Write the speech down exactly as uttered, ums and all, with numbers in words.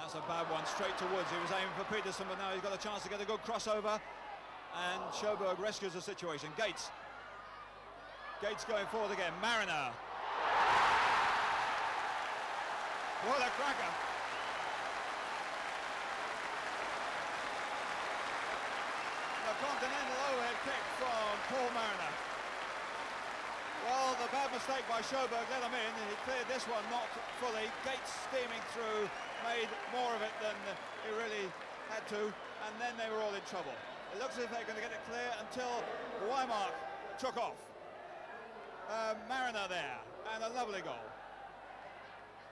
that's a bad one, straight to Woods. He was aiming for Peterson, but now he's got a chance to get a good crossover, and Sjoberg rescues the situation. Gates. Gates going forward again. Mariner. What a cracker. The continental overhead kick from Paul Mariner. Well, the bad mistake by Sjoberg let him in. He cleared this one not fully. Gates steaming through, made more of it than he really had to, and then they were all in trouble. It looks as if they're going to get it clear until Weimark took off. Uh, Mariner there, and a lovely goal.